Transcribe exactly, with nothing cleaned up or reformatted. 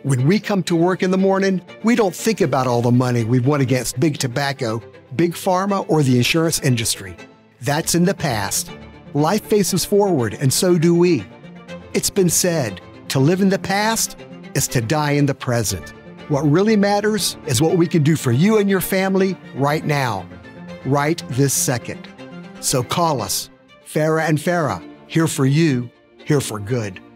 When we come to work in the morning, we don't think about all the money we've won against big tobacco, big pharma, or the insurance industry. That's in the past. Life faces forward, and so do we. It's been said, to live in the past is to die in the present. What really matters is what we can do for you and your family right now, right this second. So call us, Farah and Farah, here for you, here for good.